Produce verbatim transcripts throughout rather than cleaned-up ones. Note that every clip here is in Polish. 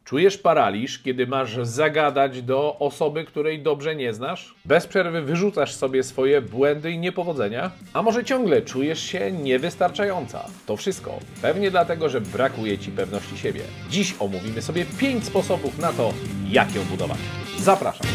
Czujesz paraliż, kiedy masz zagadać do osoby, której dobrze nie znasz? Bez przerwy wyrzucasz sobie swoje błędy i niepowodzenia? A może ciągle czujesz się niewystarczająca? To wszystko pewnie dlatego, że brakuje Ci pewności siebie. Dziś omówimy sobie pięć sposobów na to, jak ją budować. Zapraszam!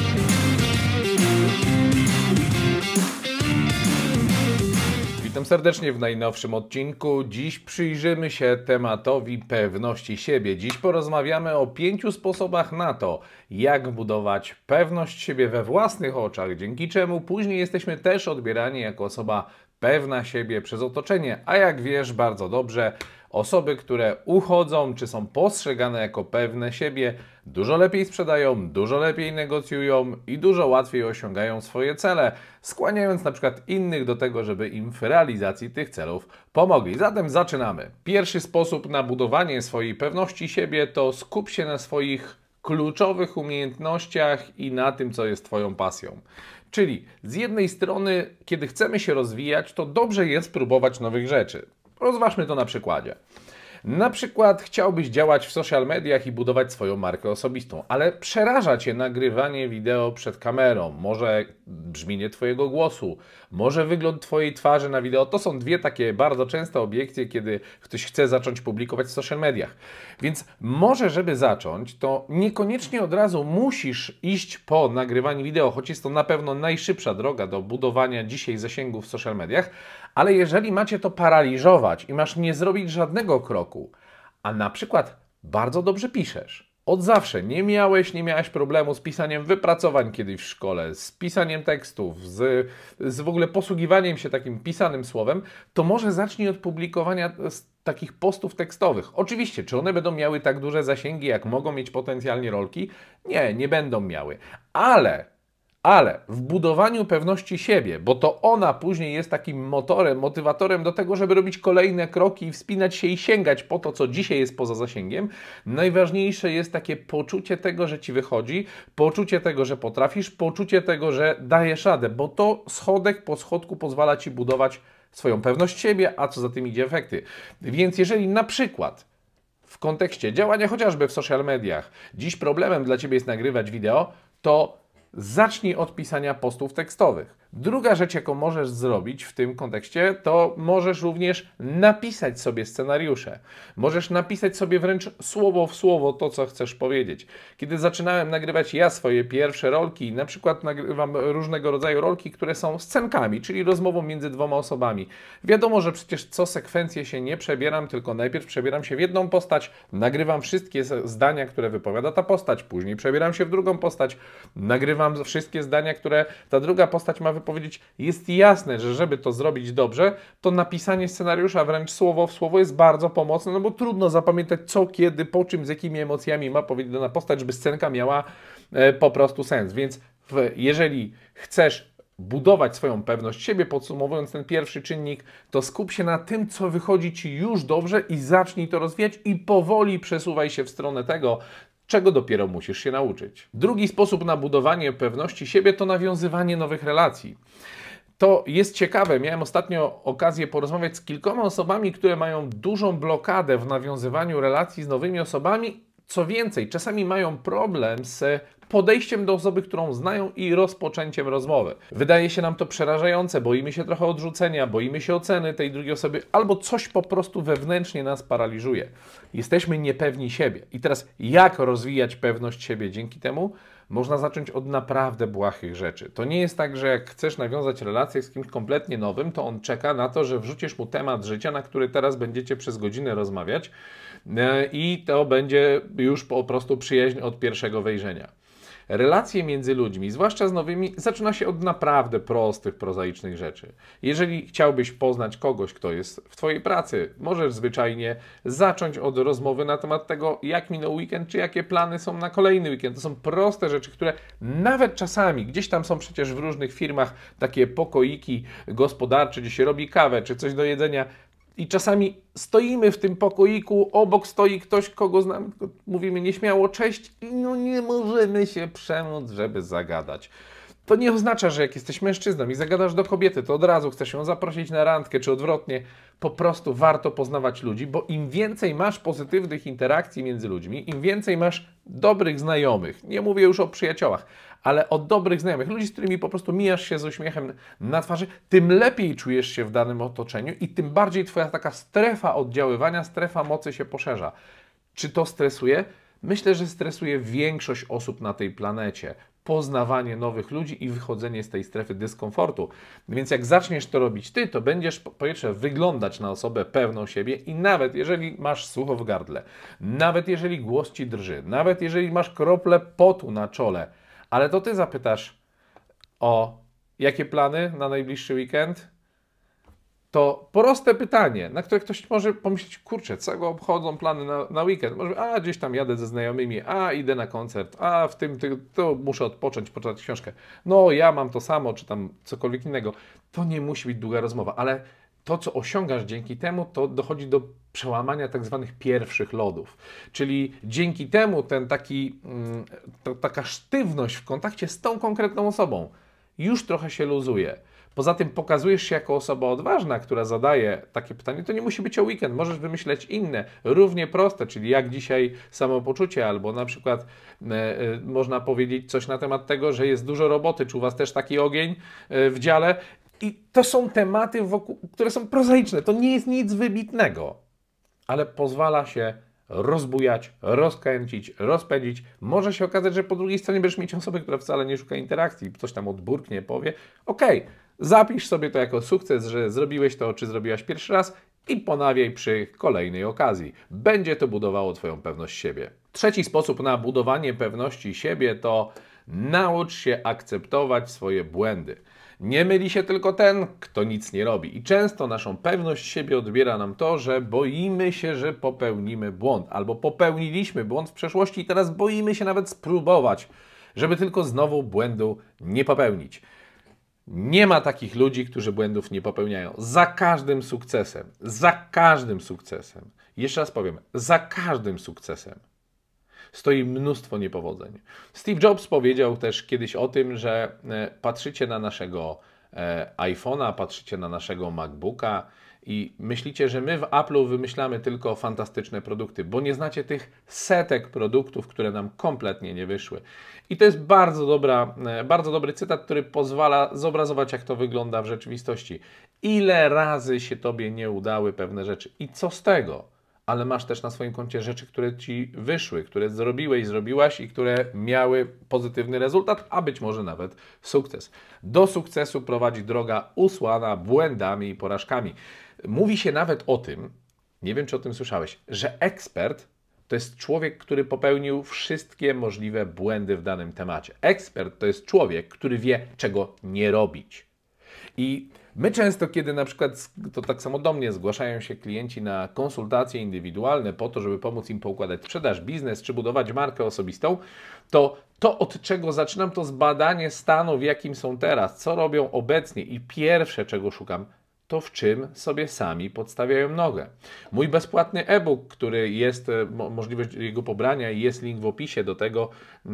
Witam serdecznie w najnowszym odcinku. Dziś przyjrzymy się tematowi pewności siebie. Dziś porozmawiamy o pięciu sposobach na to, jak budować pewność siebie we własnych oczach, dzięki czemu później jesteśmy też odbierani jako osoba pewna siebie przez otoczenie. A jak wiesz bardzo dobrze, osoby, które uchodzą, czy są postrzegane jako pewne siebie, dużo lepiej sprzedają, dużo lepiej negocjują i dużo łatwiej osiągają swoje cele, skłaniając na przykład innych do tego, żeby im w realizacji tych celów pomogli. Zatem zaczynamy. Pierwszy sposób na budowanie swojej pewności siebie to skup się na swoich kluczowych umiejętnościach i na tym, co jest Twoją pasją. Czyli z jednej strony, kiedy chcemy się rozwijać, to dobrze jest próbować nowych rzeczy. Rozważmy to na przykładzie. Na przykład chciałbyś działać w social mediach i budować swoją markę osobistą, ale przeraża Cię nagrywanie wideo przed kamerą, może brzmienie Twojego głosu, może wygląd Twojej twarzy na wideo. To są dwie takie bardzo częste obiekcje, kiedy ktoś chce zacząć publikować w social mediach. Więc może, żeby zacząć, to niekoniecznie od razu musisz iść po nagrywanie wideo, choć jest to na pewno najszybsza droga do budowania dzisiaj zasięgów w social mediach, ale jeżeli macie to paraliżować i masz nie zrobić żadnego kroku, a na przykład bardzo dobrze piszesz, od zawsze nie miałeś, nie miałeś problemu z pisaniem wypracowań kiedyś w szkole, z pisaniem tekstów, z, z w ogóle posługiwaniem się takim pisanym słowem, to może zacznij od publikowania takich postów tekstowych. Oczywiście, czy one będą miały tak duże zasięgi, jak mogą mieć potencjalnie rolki? Nie, nie będą miały, ale... Ale w budowaniu pewności siebie, bo to ona później jest takim motorem, motywatorem do tego, żeby robić kolejne kroki i wspinać się i sięgać po to, co dzisiaj jest poza zasięgiem, najważniejsze jest takie poczucie tego, że Ci wychodzi, poczucie tego, że potrafisz, poczucie tego, że dajesz radę, bo to schodek po schodku pozwala Ci budować swoją pewność siebie, a co za tym idzie efekty. Więc jeżeli na przykład w kontekście działania chociażby w social mediach dziś problemem dla Ciebie jest nagrywać wideo, to zacznij od pisania postów tekstowych. Druga rzecz, jaką możesz zrobić w tym kontekście, to możesz również napisać sobie scenariusze. Możesz napisać sobie wręcz słowo w słowo to, co chcesz powiedzieć. Kiedy zaczynałem nagrywać ja swoje pierwsze rolki, na przykład nagrywam różnego rodzaju rolki, które są scenkami, czyli rozmową między dwoma osobami. Wiadomo, że przecież co sekwencję się nie przebieram, tylko najpierw przebieram się w jedną postać, nagrywam wszystkie zdania, które wypowiada ta postać, później przebieram się w drugą postać, nagrywam wszystkie zdania, które ta druga postać ma wypowiedzieć. Jest jasne, że żeby to zrobić dobrze, to napisanie scenariusza wręcz słowo w słowo jest bardzo pomocne, no bo trudno zapamiętać co, kiedy, po czym, z jakimi emocjami ma powiedzieć dana postać, żeby scenka miała e, po prostu sens. Więc w, jeżeli chcesz budować swoją pewność siebie, podsumowując ten pierwszy czynnik, to skup się na tym, co wychodzi Ci już dobrze i zacznij to rozwijać i powoli przesuwaj się w stronę tego, czego dopiero musisz się nauczyć. Drugi sposób na budowanie pewności siebie to nawiązywanie nowych relacji. To jest ciekawe. Miałem ostatnio okazję porozmawiać z kilkoma osobami, które mają dużą blokadę w nawiązywaniu relacji z nowymi osobami. Co więcej, czasami mają problem z podejściem do osoby, którą znają i rozpoczęciem rozmowy. Wydaje się nam to przerażające, boimy się trochę odrzucenia, boimy się oceny tej drugiej osoby, albo coś po prostu wewnętrznie nas paraliżuje. Jesteśmy niepewni siebie. I teraz jak rozwijać pewność siebie dzięki temu? Można zacząć od naprawdę błahych rzeczy. To nie jest tak, że jak chcesz nawiązać relację z kimś kompletnie nowym, to on czeka na to, że wrzucisz mu temat życia, na który teraz będziecie przez godzinę rozmawiać i to będzie już po prostu przyjaźń od pierwszego wejrzenia. Relacje między ludźmi, zwłaszcza z nowymi, zaczyna się od naprawdę prostych, prozaicznych rzeczy. Jeżeli chciałbyś poznać kogoś, kto jest w Twojej pracy, możesz zwyczajnie zacząć od rozmowy na temat tego, jak minął weekend, czy jakie plany są na kolejny weekend. To są proste rzeczy, które nawet czasami, gdzieś tam są przecież w różnych firmach takie pokoiki gospodarcze, gdzie się robi kawę, czy coś do jedzenia. I czasami stoimy w tym pokoiku, obok stoi ktoś, kogo znamy, mówimy nieśmiało cześć i no nie możemy się przemóc, żeby zagadać. To nie oznacza, że jak jesteś mężczyzną i zagadasz do kobiety, to od razu chcesz ją zaprosić na randkę, czy odwrotnie. Po prostu warto poznawać ludzi, bo im więcej masz pozytywnych interakcji między ludźmi, im więcej masz dobrych znajomych, nie mówię już o przyjaciołach, ale o dobrych znajomych, ludzi, z którymi po prostu mijasz się z uśmiechem na twarzy, tym lepiej czujesz się w danym otoczeniu i tym bardziej twoja taka strefa oddziaływania, strefa mocy się poszerza. Czy to stresuje? Myślę, że stresuje większość osób na tej planecie. Poznawanie nowych ludzi i wychodzenie z tej strefy dyskomfortu. Więc jak zaczniesz to robić ty, to będziesz po pierwsze wyglądać na osobę pewną siebie i nawet jeżeli masz sucho w gardle, nawet jeżeli głos ci drży, nawet jeżeli masz krople potu na czole, ale to ty zapytasz o jakie plany na najbliższy weekend? To proste pytanie, na które ktoś może pomyśleć, kurczę, co go obchodzą plany na, na weekend? Może, a gdzieś tam jadę ze znajomymi, a idę na koncert, a w tym ty, to muszę odpocząć, poczytać książkę. No ja mam to samo, czy tam cokolwiek innego. To nie musi być długa rozmowa, ale to, co osiągasz dzięki temu, to dochodzi do przełamania tak zwanych pierwszych lodów. Czyli dzięki temu ten taki, mm, to, taka sztywność w kontakcie z tą konkretną osobą już trochę się luzuje. Poza tym pokazujesz się jako osoba odważna, która zadaje takie pytanie. To nie musi być o weekend, możesz wymyśleć inne, równie proste, czyli jak dzisiaj samopoczucie, albo na przykład e, e, można powiedzieć coś na temat tego, że jest dużo roboty, czy u was też taki ogień e, w dziale. I to są tematy, wokół, które są prozaiczne, to nie jest nic wybitnego, ale pozwala się rozbujać, rozkręcić, rozpędzić. Może się okazać, że po drugiej stronie będziesz mieć osobę, która wcale nie szuka interakcji, coś tam odburknie, powie, okej, zapisz sobie to jako sukces, że zrobiłeś to, czy zrobiłaś pierwszy raz i ponawiaj przy kolejnej okazji. Będzie to budowało twoją pewność siebie. Trzeci sposób na budowanie pewności siebie to naucz się akceptować swoje błędy. Nie myli się tylko ten, kto nic nie robi. I często naszą pewność siebie odbiera nam to, że boimy się, że popełnimy błąd. Albo popełniliśmy błąd w przeszłości i teraz boimy się nawet spróbować, żeby tylko znowu błędu nie popełnić. Nie ma takich ludzi, którzy błędów nie popełniają. Za każdym sukcesem, za każdym sukcesem, jeszcze raz powiem, za każdym sukcesem stoi mnóstwo niepowodzeń. Steve Jobs powiedział też kiedyś o tym, że patrzycie na naszego iPhone'a, patrzycie na naszego MacBooka i myślicie, że my w Apple'u wymyślamy tylko fantastyczne produkty, bo nie znacie tych setek produktów, które nam kompletnie nie wyszły. I to jest bardzo, dobra, bardzo dobry cytat, który pozwala zobrazować, jak to wygląda w rzeczywistości. Ile razy się Tobie nie udały pewne rzeczy i co z tego? Ale masz też na swoim koncie rzeczy, które Ci wyszły, które zrobiłeś, zrobiłaś i które miały pozytywny rezultat, a być może nawet sukces. Do sukcesu prowadzi droga usłana błędami i porażkami. Mówi się nawet o tym, nie wiem czy o tym słyszałeś, że ekspert to jest człowiek, który popełnił wszystkie możliwe błędy w danym temacie. Ekspert to jest człowiek, który wie, czego nie robić. I my często, kiedy na przykład, to tak samo do mnie, zgłaszają się klienci na konsultacje indywidualne po to, żeby pomóc im poukładać sprzedaż, biznes czy budować markę osobistą, to to, od czego zaczynam, to zbadanie stanu, w jakim są teraz, co robią obecnie i pierwsze, czego szukam, to w czym sobie sami podstawiają nogę. Mój bezpłatny e-book, który jest, mo możliwość jego pobrania i jest link w opisie do tego,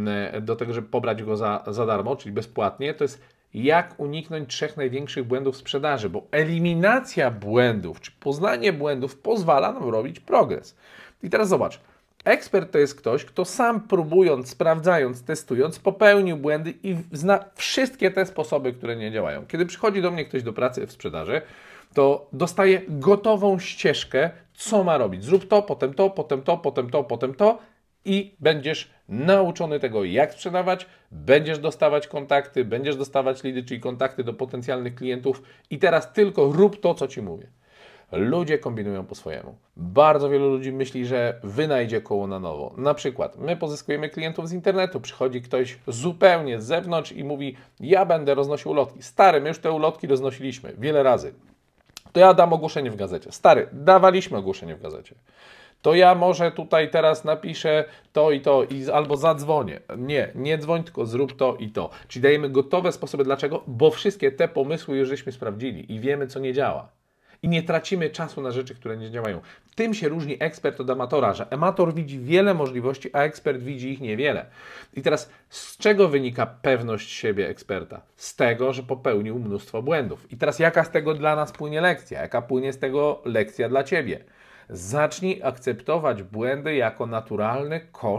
do tego żeby pobrać go za, za darmo, czyli bezpłatnie, to jest jak uniknąć trzech największych błędów w sprzedaży, bo eliminacja błędów, czy poznanie błędów pozwala nam robić progres. I teraz zobacz, ekspert to jest ktoś, kto sam próbując, sprawdzając, testując, popełnił błędy i zna wszystkie te sposoby, które nie działają. Kiedy przychodzi do mnie ktoś do pracy w sprzedaży, to dostaje gotową ścieżkę, co ma robić. Zrób to, potem to, potem to, potem to, potem to i będziesz nauczony tego, jak sprzedawać, będziesz dostawać kontakty, będziesz dostawać lidy, czyli kontakty do potencjalnych klientów i teraz tylko rób to, co Ci mówię. Ludzie kombinują po swojemu. Bardzo wielu ludzi myśli, że wynajdzie koło na nowo. Na przykład my pozyskujemy klientów z internetu, przychodzi ktoś zupełnie z zewnątrz i mówi, ja będę roznosił ulotki. Stary, my już te ulotki roznosiliśmy wiele razy. To ja dam ogłoszenie w gazecie. Stary, dawaliśmy ogłoszenie w gazecie. To ja może tutaj teraz napiszę to i to i albo zadzwonię. Nie, nie dzwoń, tylko zrób to i to. Czyli dajemy gotowe sposoby. Dlaczego? Bo wszystkie te pomysły już żeśmy sprawdzili i wiemy, co nie działa. I nie tracimy czasu na rzeczy, które nie działają. Tym się różni ekspert od amatora, że amator widzi wiele możliwości, a ekspert widzi ich niewiele. I teraz z czego wynika pewność siebie eksperta? Z tego, że popełnił mnóstwo błędów. I teraz jaka z tego dla nas płynie lekcja? Jaka płynie z tego lekcja dla Ciebie? Zacznij akceptować błędy jako naturalny koszt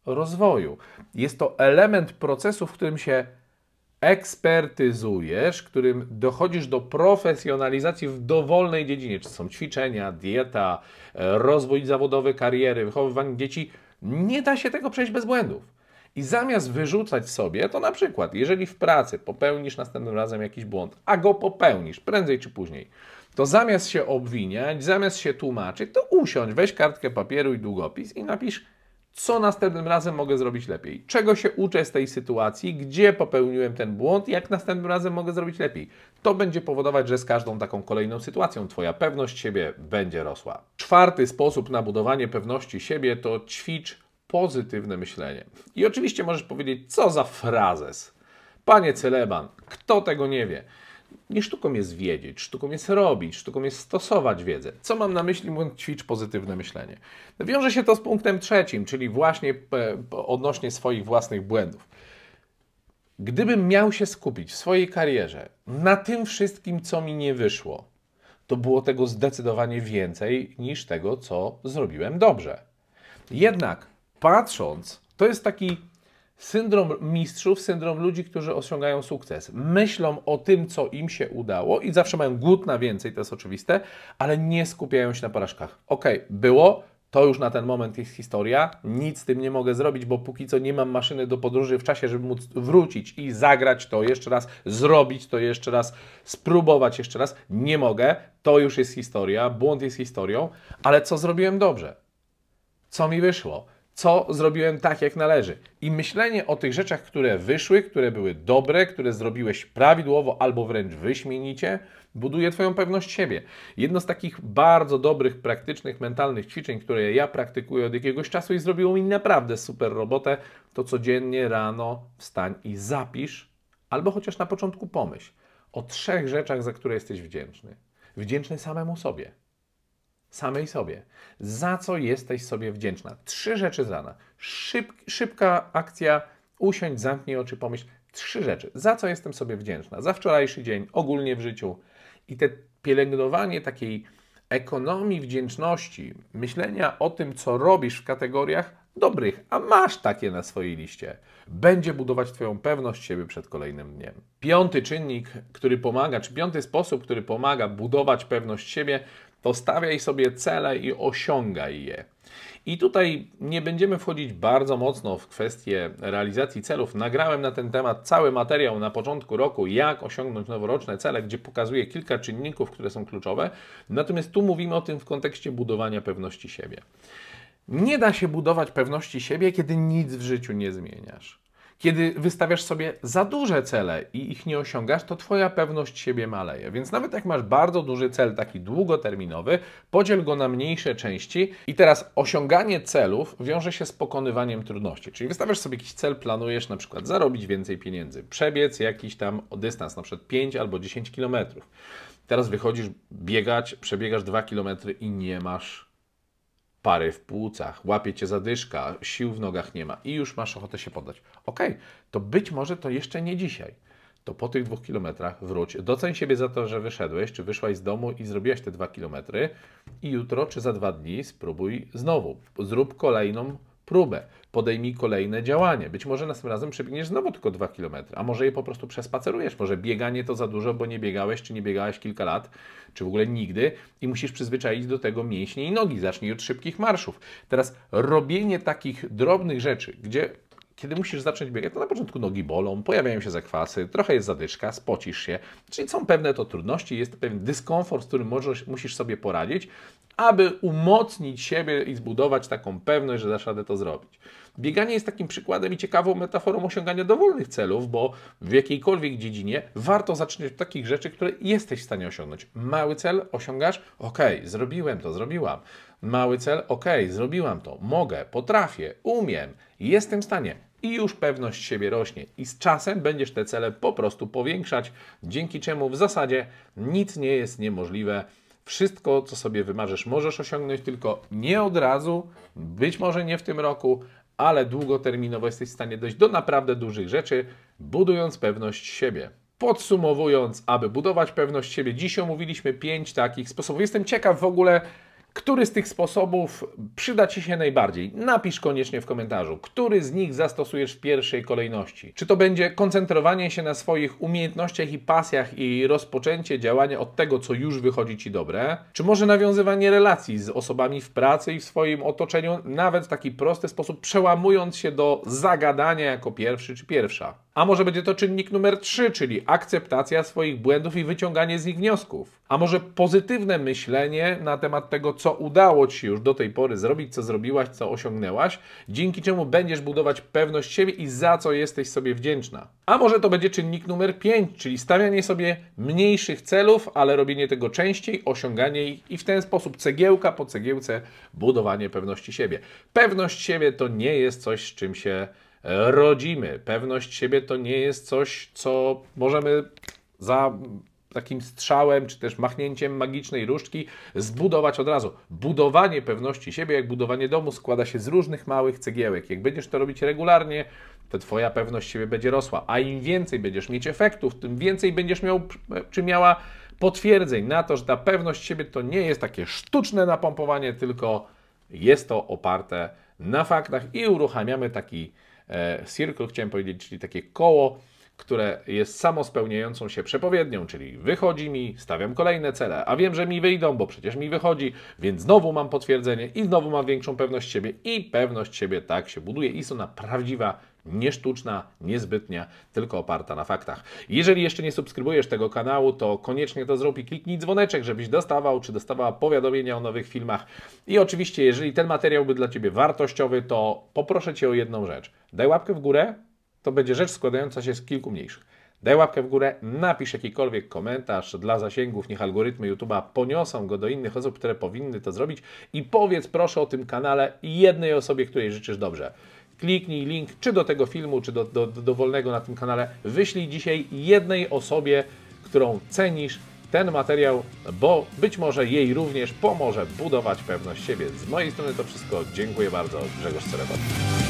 rozwoju. Jest to element procesu, w którym się ekspertyzujesz, w którym dochodzisz do profesjonalizacji w dowolnej dziedzinie, czy są ćwiczenia, dieta, rozwój zawodowy, kariery, wychowywanie dzieci. Nie da się tego przejść bez błędów. I zamiast wyrzucać sobie, to na przykład, jeżeli w pracy popełnisz następnym razem jakiś błąd, a go popełnisz prędzej czy później, to zamiast się obwiniać, zamiast się tłumaczyć, to usiądź, weź kartkę papieru i długopis i napisz, co następnym razem mogę zrobić lepiej, czego się uczę z tej sytuacji, gdzie popełniłem ten błąd, jak następnym razem mogę zrobić lepiej. To będzie powodować, że z każdą taką kolejną sytuacją Twoja pewność siebie będzie rosła. Czwarty sposób na budowanie pewności siebie to ćwicz pozytywne myślenie. I oczywiście możesz powiedzieć, co za frazes. Panie Celeban, kto tego nie wie? Nie sztuką jest wiedzieć, sztuką jest robić, sztuką jest stosować wiedzę. Co mam na myśli, mówiąc ćwicz pozytywne myślenie? Wiąże się to z punktem trzecim, czyli właśnie odnośnie swoich własnych błędów. Gdybym miał się skupić w swojej karierze na tym wszystkim, co mi nie wyszło, to było tego zdecydowanie więcej niż tego, co zrobiłem dobrze. Jednak patrząc, to jest taki syndrom mistrzów, syndrom ludzi, którzy osiągają sukces. Myślą o tym, co im się udało i zawsze mają głód na więcej, to jest oczywiste, ale nie skupiają się na porażkach. Ok, było, to już na ten moment jest historia, nic z tym nie mogę zrobić, bo póki co nie mam maszyny do podróży w czasie, żeby móc wrócić i zagrać to jeszcze raz, zrobić to jeszcze raz, spróbować jeszcze raz. Nie mogę, to już jest historia, błąd jest historią, ale co zrobiłem dobrze? Co mi wyszło? Co zrobiłem tak, jak należy? I myślenie o tych rzeczach, które wyszły, które były dobre, które zrobiłeś prawidłowo albo wręcz wyśmienicie, buduje Twoją pewność siebie. Jedno z takich bardzo dobrych, praktycznych, mentalnych ćwiczeń, które ja praktykuję od jakiegoś czasu i zrobiło mi naprawdę super robotę, to codziennie rano wstań i zapisz, albo chociaż na początku pomyśl o trzech rzeczach, za które jesteś wdzięczny. Wdzięczny samemu sobie. Samej sobie. Za co jesteś sobie wdzięczna? Trzy rzeczy z rana. Szyb, szybka akcja, usiądź, zamknij oczy, pomyśl. Trzy rzeczy. Za co jestem sobie wdzięczna? Za wczorajszy dzień, ogólnie w życiu. I te pielęgnowanie takiej ekonomii wdzięczności, myślenia o tym, co robisz w kategoriach dobrych, a masz takie na swojej liście, będzie budować Twoją pewność siebie przed kolejnym dniem. Piąty czynnik, który pomaga, czy piąty sposób, który pomaga budować pewność siebie, to stawiaj sobie cele i osiągaj je. I tutaj nie będziemy wchodzić bardzo mocno w kwestię realizacji celów. Nagrałem na ten temat cały materiał na początku roku, jak osiągnąć noworoczne cele, gdzie pokazuję kilka czynników, które są kluczowe. Natomiast tu mówimy o tym w kontekście budowania pewności siebie. Nie da się budować pewności siebie, kiedy nic w życiu nie zmieniasz. Kiedy wystawiasz sobie za duże cele i ich nie osiągasz, to Twoja pewność siebie maleje. Więc nawet jak masz bardzo duży cel, taki długoterminowy, podziel go na mniejsze części i teraz osiąganie celów wiąże się z pokonywaniem trudności. Czyli wystawiasz sobie jakiś cel, planujesz na przykład zarobić więcej pieniędzy, przebiec jakiś tam dystans, na przykład pięć albo dziesięć kilometrów. Teraz wychodzisz biegać, przebiegasz dwa kilometry i nie masz pary w płucach, łapie cię zadyszka, sił w nogach nie ma i już masz ochotę się poddać. Okej, to być może to jeszcze nie dzisiaj. To po tych dwóch kilometrach wróć, doceń siebie za to, że wyszedłeś, czy wyszłaś z domu i zrobiłaś te dwa kilometry i jutro, czy za dwa dni spróbuj znowu. Zrób kolejną próbę, podejmij kolejne działanie. Być może następnym razem przebiegniesz znowu tylko dwa kilometry, a może je po prostu przespacerujesz. Może bieganie to za dużo, bo nie biegałeś, czy nie biegałeś kilka lat, czy w ogóle nigdy i musisz przyzwyczaić do tego mięśnie i nogi. Zacznij od szybkich marszów. Teraz robienie takich drobnych rzeczy, gdzie kiedy musisz zacząć biegać, to na początku nogi bolą, pojawiają się zakwasy, trochę jest zadyszka, spocisz się, czyli są pewne to trudności, jest to pewien dyskomfort, z którym możesz, musisz sobie poradzić, aby umocnić siebie i zbudować taką pewność, że dasz radę to zrobić. Bieganie jest takim przykładem i ciekawą metaforą osiągania dowolnych celów, bo w jakiejkolwiek dziedzinie warto zaczynać od takich rzeczy, które jesteś w stanie osiągnąć. Mały cel osiągasz? Okej, okay, zrobiłem to, zrobiłam. Mały cel? Okej, okay, zrobiłam to, mogę, potrafię, umiem, jestem w stanie. I już pewność siebie rośnie. I z czasem będziesz te cele po prostu powiększać, dzięki czemu w zasadzie nic nie jest niemożliwe. Wszystko, co sobie wymarzysz, możesz osiągnąć, tylko nie od razu, być może nie w tym roku, ale długoterminowo jesteś w stanie dojść do naprawdę dużych rzeczy, budując pewność siebie. Podsumowując, aby budować pewność siebie, dziś omówiliśmy pięć takich sposobów. Jestem ciekaw w ogóle, Który z tych sposobów przyda Ci się najbardziej? Napisz koniecznie w komentarzu, który z nich zastosujesz w pierwszej kolejności. Czy to będzie koncentrowanie się na swoich umiejętnościach i pasjach i rozpoczęcie działania od tego, co już wychodzi Ci dobre? Czy może nawiązywanie relacji z osobami w pracy i w swoim otoczeniu, nawet w taki prosty sposób, przełamując się do zagadania jako pierwszy czy pierwsza? A może będzie to czynnik numer trzy, czyli akceptacja swoich błędów i wyciąganie z nich wniosków? A może pozytywne myślenie na temat tego, co udało Ci się już do tej pory zrobić, co zrobiłaś, co osiągnęłaś, dzięki czemu będziesz budować pewność siebie i za co jesteś sobie wdzięczna? A może to będzie czynnik numer pięć, czyli stawianie sobie mniejszych celów, ale robienie tego częściej, osiąganie ich i w ten sposób cegiełka po cegiełce budowanie pewności siebie. Pewność siebie to nie jest coś, z czym się rodzimy. Pewność siebie to nie jest coś, co możemy za takim strzałem, czy też machnięciem magicznej różdżki zbudować od razu. Budowanie pewności siebie, jak budowanie domu, składa się z różnych małych cegiełek. Jak będziesz to robić regularnie, to Twoja pewność siebie będzie rosła. A im więcej będziesz mieć efektów, tym więcej będziesz miał, czy miała potwierdzeń na to, że ta pewność siebie to nie jest takie sztuczne napompowanie, tylko jest to oparte na faktach i uruchamiamy taki e, circle, chciałem powiedzieć, czyli takie koło, które jest samospełniającą się przepowiednią, czyli wychodzi mi, stawiam kolejne cele, a wiem, że mi wyjdą, bo przecież mi wychodzi, więc znowu mam potwierdzenie i znowu mam większą pewność siebie i pewność siebie tak się buduje i jest ona prawdziwa, nie sztuczna, niezbytnia, tylko oparta na faktach. Jeżeli jeszcze nie subskrybujesz tego kanału, to koniecznie to zrób i kliknij dzwoneczek, żebyś dostawał czy dostawała powiadomienia o nowych filmach. I oczywiście, jeżeli ten materiał był dla Ciebie wartościowy, to poproszę Cię o jedną rzecz. Daj łapkę w górę. To będzie rzecz składająca się z kilku mniejszych. Daj łapkę w górę, napisz jakikolwiek komentarz dla zasięgów, niech algorytmy YouTube'a poniosą go do innych osób, które powinny to zrobić i powiedz proszę o tym kanale jednej osobie, której życzysz dobrze. Kliknij link czy do tego filmu, czy do, do, do dowolnego na tym kanale. Wyślij dzisiaj jednej osobie, którą cenisz, ten materiał, bo być może jej również pomoże budować pewność siebie. Z mojej strony to wszystko. Dziękuję bardzo. Grzegorz Cerebot.